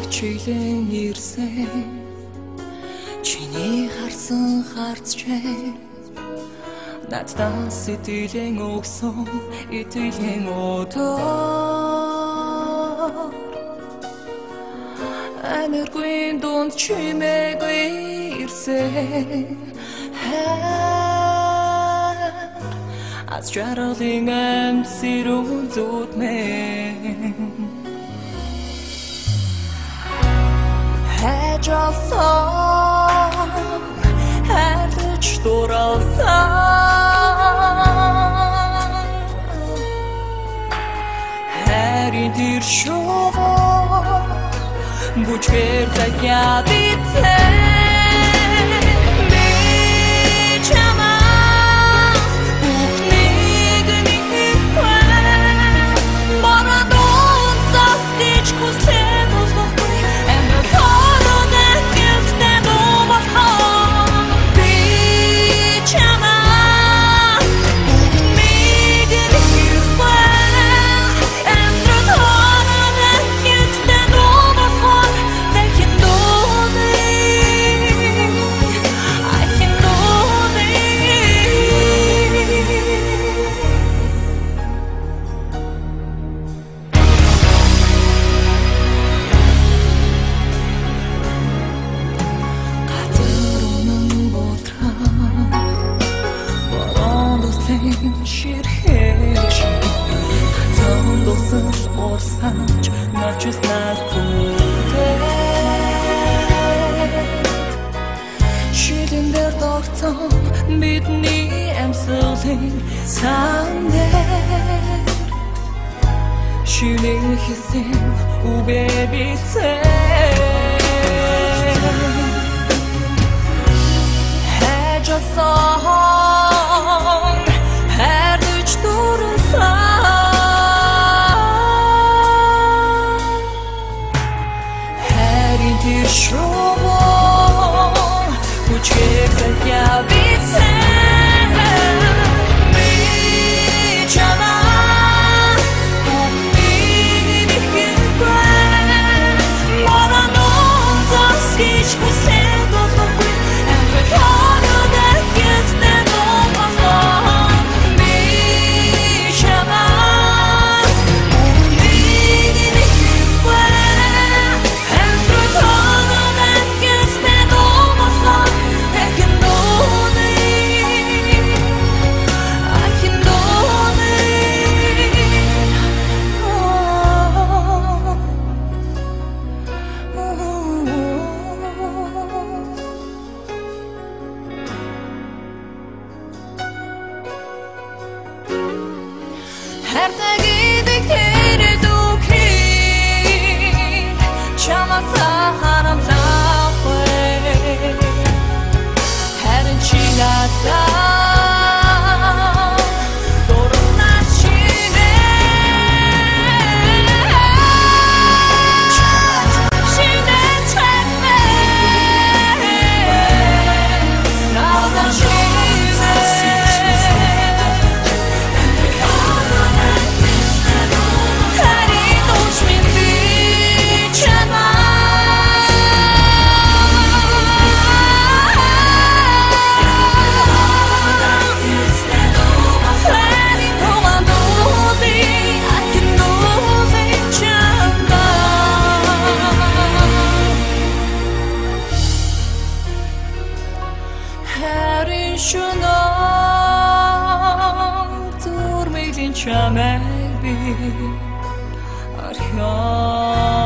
чиглэн ирсэн чиний харсан харцчээ надад сэтгэлэн өгсөн итгэлийн өдөр Америкийн дунд чимээгүй ирсэн аз жаргалын амсэрүүн зүтмэн Хайжалсан хайрлаж дууралсан хайрын тэр шувуу бүчгээр загяад ицэн би чамаас бүхнийг нэггүй марадон застич хүслээ болохгүй эмэхорон гэлтэн өмөхөө би чамаас бүхнийг нэггүй эмэхорон гэлтэн өмөхөө ширхэж зондосон орсанч начс нас шилэндэр догцсон бидний амьсгалын сандэр шилэн хэсэн үгээ бицэн хайжалсан хайрлаж дууралсан хайрын тэр шувуу хүчээр захиа бицэн би чамаас бүхнийг нэггүй маранон засгийч хүслээ болохгүй эмэхорон гэлтэн өмөхөө би чамаас бүхнийг нэггүй эмэхорон гэлтэн өмөхөө I can do Maybe I'd